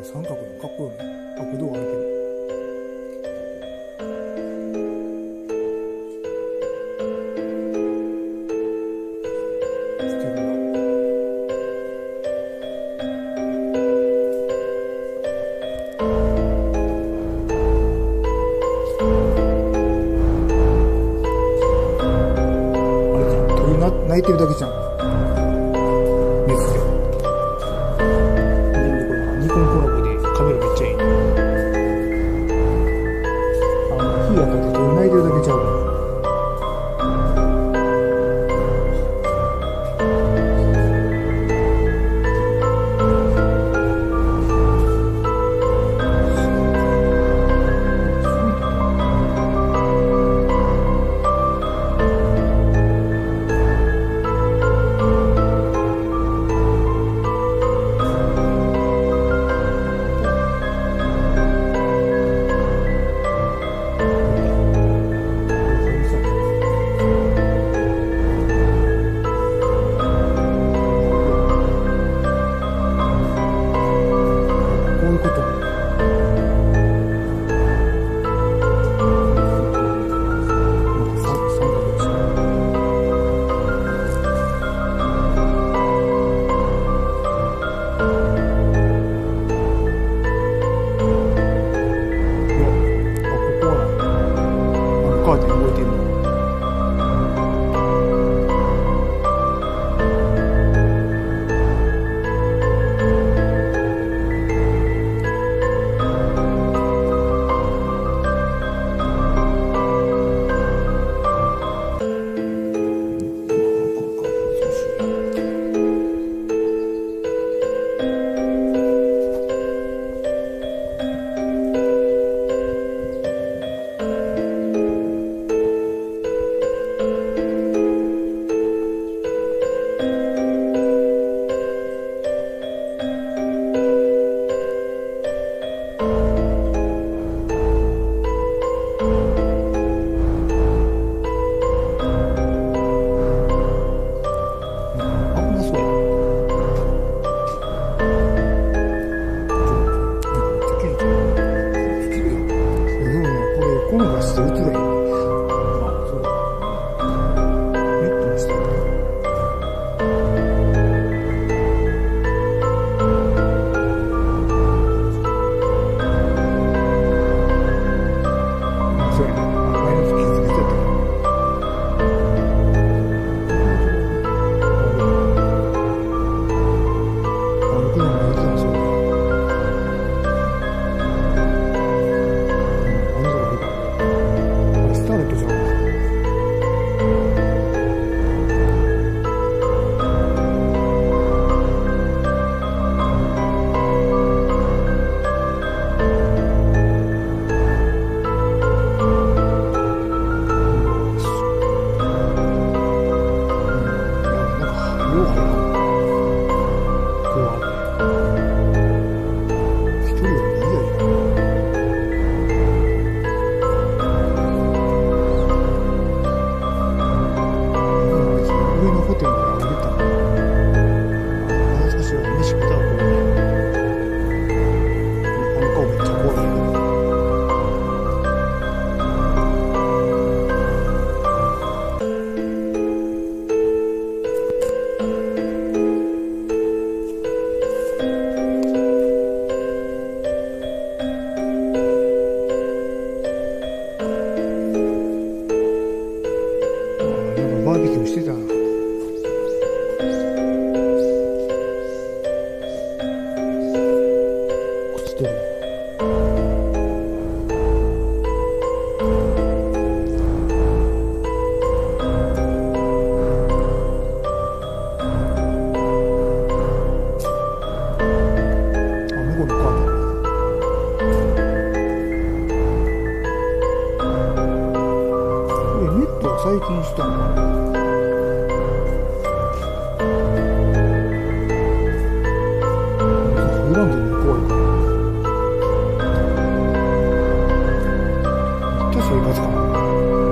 三角のかっこいいね。あ、歩道歩ける。素敵だ。あれじゃん、鳥鳴いてるだけじゃん。熱で。ニコンコラボでカメラめっちゃいい。火がかかって鳥鳴いてるだけちゃうから。カーテン動いてる。この画質で映るやん。あ、そうだ。ネットにしたよね。あ、そうやね。マイナス傷つけちゃったから。僕らもやってたんですよ。スターレットじゃん。バーベキューしてたな。靴取る。あ、向こうのカーテン。これネットは最近したのかな。選んでるの怖いから。めっちゃ生活感ある。